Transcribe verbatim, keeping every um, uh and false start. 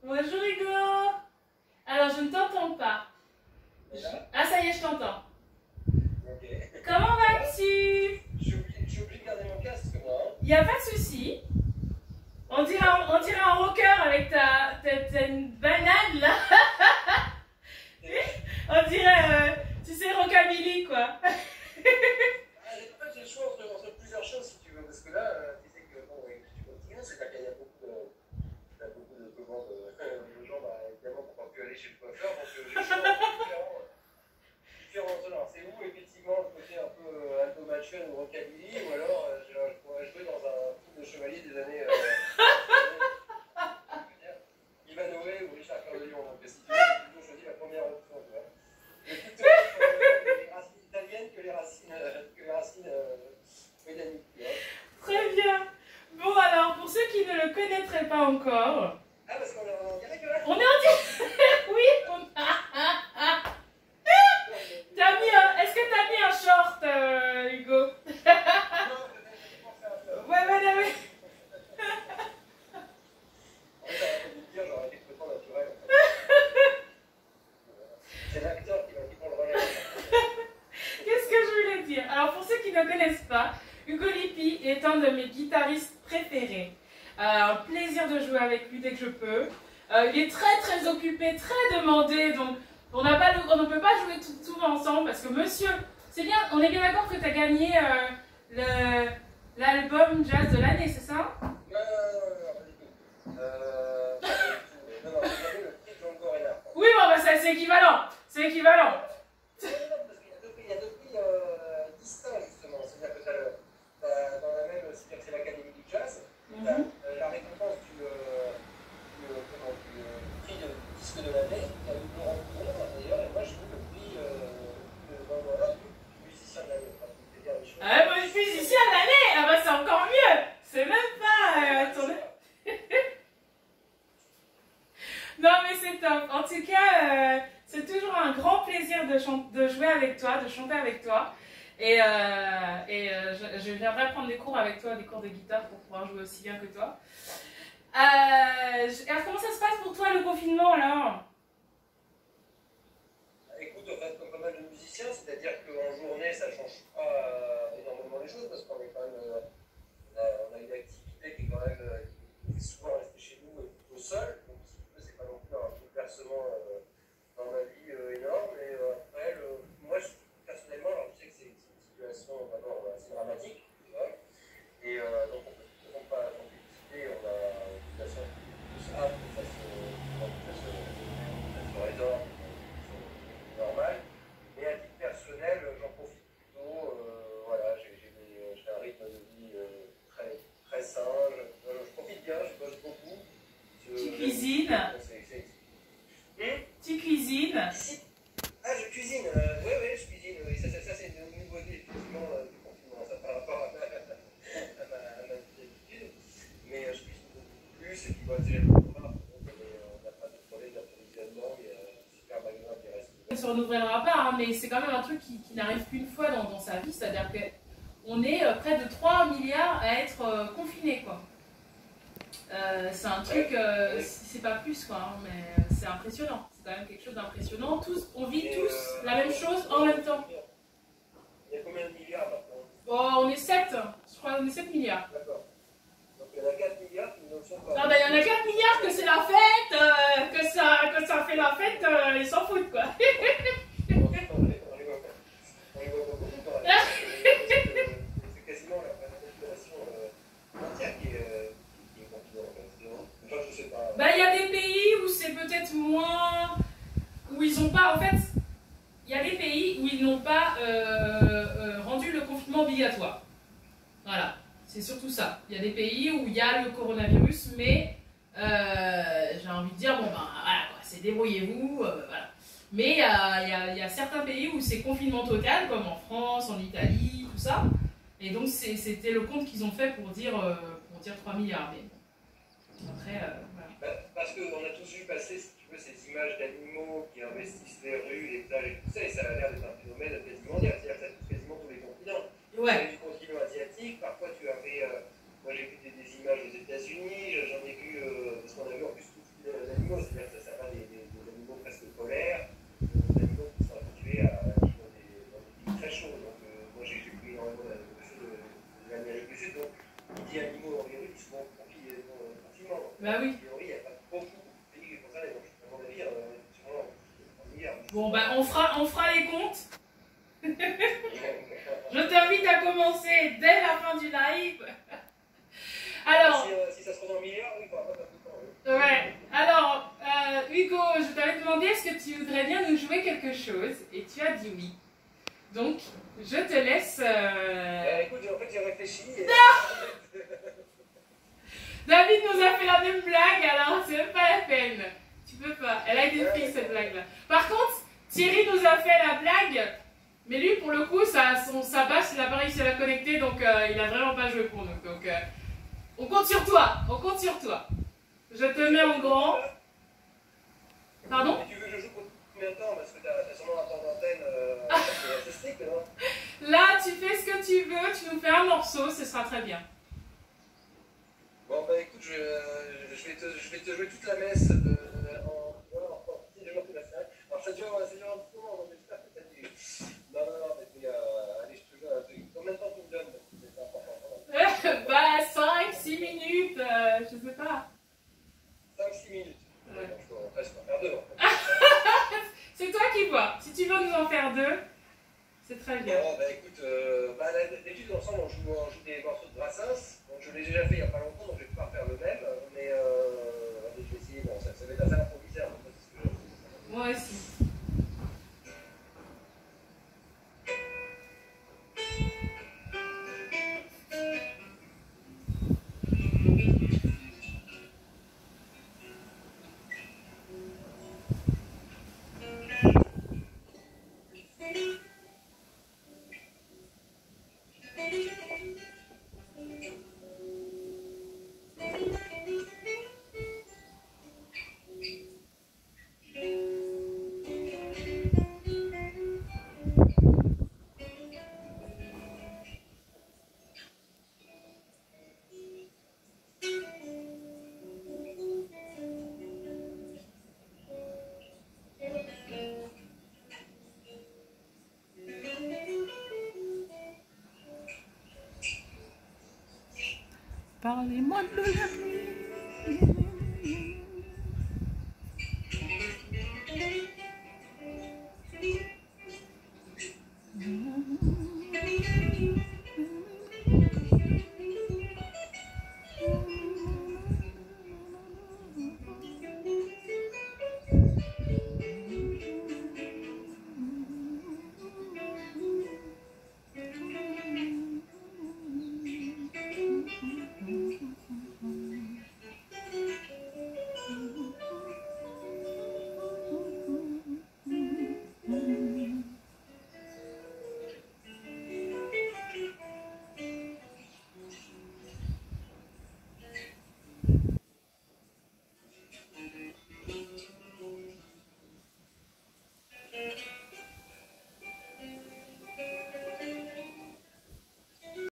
Bonjour Hugo. Alors je ne t'entends pas. Je... Ah ça y est, je t'entends. Ok. Comment vas-tu? J'ai oublié de garder mon casque, moi. Hein. Il n'y a pas de souci. On dirait, on dirait un rocker avec ta, ta, ta une banane là. On dirait, euh, tu sais, rockabilly quoi. Ah, j'ai pas fait le choix entre, entre plusieurs choses si tu veux, parce que là, euh, tu sais que bon, ouais, tu continues, c'est-à-dire qu'il y a beaucoup de, il y a beaucoup de commandes euh, de gens, bah, évidemment, pour pas plus aller chez le coiffeur, donc euh, j'ai le choix entre différents, différents alors c'est où effectivement le côté un peu euh, Aldo Machon ou rockabilly, ou alors euh, je, je pourrais jouer dans un film de chevalier des années. Euh, Ivanhoe ou Richard Cœur de Lion, donc si tu veux, j'ai plutôt choisi la première option, tu vois. Mais plutôt euh, les racines italiennes que les racines, euh, que les racines euh, médaniques, tu vois. Très bien. Bon alors, pour ceux qui ne le connaîtraient pas encore... Ah, parce qu'on est en direct là. On est en direct. Oui, on a... T'as mis un... Est-ce que t'as mis un short, euh, Hugo? Ouais, ouais, ouais, ouais. C'est l'acteur qui va qui prend le relais. Qu'est-ce que je voulais dire? Alors, pour ceux qui ne connaissent pas, Hugo Lippi est un de mes guitaristes préférés. Euh, un plaisir de jouer avec lui dès que je peux. Euh, il est très très occupé, très demandé, donc on, n'a pas le, on ne peut pas jouer tout, tout ensemble parce que monsieur, c'est bien, on est bien d'accord que tu as gagné euh, l'album jazz de l'année, c'est ça? Non, non, non, pas du tout. Euh, pas du tout. Non, non, j'ai gagné le prix John Corella. Oui, bon, bah, c'est équivalent, c'est équivalent. Non, non, parce qu'il y a deux prix, il y a deux prix euh, distincts justement. C'est-à-dire que tu as dans la même, c'est-à-dire que c'est l'Académie du Jazz, tu as euh, la récompense du, euh, du, euh, comment, du euh, prix de disque de l'année, qui a eu Laurent Coulon d'ailleurs, et moi j'ai eu le prix euh, de, bon, voilà, du, du musicien de l'année. Enfin, je vais dire les choses. Ah, moi, je suis musicien de l'année, ah bah c'est encore mieux. C'est même pas... Euh, ton... Non mais c'est top. En tout cas, euh, c'est toujours un grand plaisir de, de jouer avec toi, de chanter avec toi. Et, euh, et euh, je, je viendrai prendre des cours avec toi, des cours de guitare pour pouvoir jouer aussi bien que toi. Euh, je, alors comment ça se passe pour toi le confinement alors? Écoute, en fait, comme pas mal de musiciens, c'est-à-dire qu'en journée ça change pas euh, énormément les choses parce qu'on est quand même, euh, on, a, on a une activité qui est quand même euh, qui est souvent restée chez nous et plutôt seul. Donc si tu veux, c'est pas non plus un bouleversement euh, dans ma vie euh, énorme. Et euh, après, le, moi je, personnellement, alors je sais que c'est une situation vraiment assez dramatique, tu vois. Et euh, donc on peut vraiment pas s'en féliciter, on a une situation tous hâte que ça se, ça se, ça se résorbe. Normal, mais à titre personnel, j'en profite plutôt, euh, voilà, j'ai un rythme de vie euh, très, très sain, je, je, je profite bien, je bosse beaucoup. Je, tu cuisines c'est, c'est... Hmm Tu cuisines Ah, je cuisine, euh, oui, oui, je cuisine, oui. ça, ça, ça c'est une nouveauté effectivement euh, du confinement, ça par rapport à ma, à ma, à ma habitude, mais euh, je cuisine beaucoup plus, et puis bon, c'est le repas, on n'a pas de problème d'approvisionnement, il y a un super magasin qui reste. On ne se renouvellera pas, hein, mais c'est quand même un truc qui, qui n'arrive qu'une fois dans, dans sa vie, c'est-à-dire qu'on est euh, près de trois milliards à être euh, confinés, quoi. Euh, c'est un truc, euh, c'est pas plus, quoi, hein, mais c'est impressionnant, c'est quand même quelque chose d'impressionnant. Tous, on vit Et tous euh, la même chose en même temps. Il y a combien de milliards maintenant? Oh, on est sept, je crois qu'on est sept milliards. D'accord. Donc il y en a quatre milliards qui ne le sont pas. Ah ben il y en a quatre milliards que c'est la fête, euh, que, ça, que ça fait la fête, euh, ils s'en foutent, quoi. On les voit pas beaucoup, c'est quasiment la population entière qui est confinée en fait. Enfin, je sais pas. Ben il y a des pays où c'est peut-être moins, où ils n'ont pas, en fait, il y a des pays où ils n'ont pas euh, euh, rendu le confinement obligatoire. Voilà, c'est surtout ça. Il y a des pays où il y a le coronavirus, mais euh, j'ai envie de dire, bon ben voilà, c'est débrouillez-vous, euh, voilà. Mais il y a, y, a, y a certains pays où c'est confinement total, comme en France, en Italie, tout ça. Et donc c'était le compte qu'ils ont fait pour dire, euh, pour dire trois milliards. Mais bon, après, euh, voilà. Bah, parce qu'on a tous vu passer, si tu veux, ces images d'animaux qui investissent les rues, les plages et tout ça, et ça a l'air d'être un phénomène quasiment mondial, c'est-à-dire que ça touche quasiment tous les continents. Ouais. Du continent asiatique, parfois tu avais, euh, moi j'ai vu des, des images aux États-Unis, j'en ai vu, euh, parce qu'on a vu en plus tous les animaux animaux, c'est-à-dire que ça va des, des, des animaux presque polaires, des animaux qui sont habitués à vivre dans des, dans des pays très chauds. Donc, euh, moi, j'ai pris énormément de, de, de l'Amérique du Sud, donc qui dit animaux en théorie, ils sont confinement. Bah oui. En théorie, il n'y a pas beaucoup de pays qui concernent, donc à mon avis, euh, effectivement, en milliard. Bon, bah, on fera, on fera les comptes. Je t'invite à commencer dès la fin du live. Alors, si, euh, si ça se trouve en milliards, oui, il faudra pas faire tout le temps. Oui. ouais. Alors, euh, Hugo, je t'avais demandé est-ce que tu voudrais bien nous jouer quelque chose et tu as dit oui. Donc, je te laisse. Euh... Euh, écoute, en fait, j'ai réfléchi. Et... David nous a fait la même blague, alors c'est même pas la peine. Tu peux pas. Elle a été prise cette blague-là. Par contre, Thierry nous a fait la blague. Mais lui, pour le coup, ça, son, sa bâche, il n'a pas réussi à la connecter, donc euh, il n'a vraiment pas joué pour nous. Donc, euh, on compte sur toi, on compte sur toi. Je te mets en grand. Pardon? Et tu veux que je joue pour combien de temps? Parce que tu as sûrement un temps d'antenne euh, assez strict, non? Là, tu fais ce que tu veux, tu nous fais un morceau, ce sera très bien. Bon, bah écoute, je, je, vais, te, je vais te jouer toute la messe euh, en... Voilà, en partie, je vais te la faire. Alors ça dure, ça dure un petit moment, donc j'espère que ça dure. Non, non, non, mais puis, euh, allez, je te joue un truc. Combien de temps tu me donnes? C'est important quand même. Bah, cinq six minutes, euh, je sais pas. cinq six minutes. Ouais. Donc, je peux presque en faire deux. C'est toi qui vois. Si tu veux nous en faire deux, c'est très bien. Bon, bah écoute, euh, bah, d'habitude, ensemble, on joue, on joue des morceaux de Brassens. Donc, je l'ai déjà fait il n'y a pas longtemps, donc je vais pouvoir faire le même. Mais euh, allez, je vais essayer. Bon, ça, ça va être assez improvisé. Hein, c'est ce que je... Moi aussi. Parlez-moi de la nuit.